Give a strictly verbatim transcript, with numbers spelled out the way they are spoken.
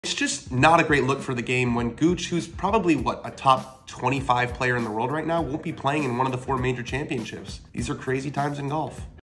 It's just not a great look for the game when Gooch, who's probably, what, a top twenty-five player in the world right now, won't be playing in one of the four major championships. These are crazy times in golf.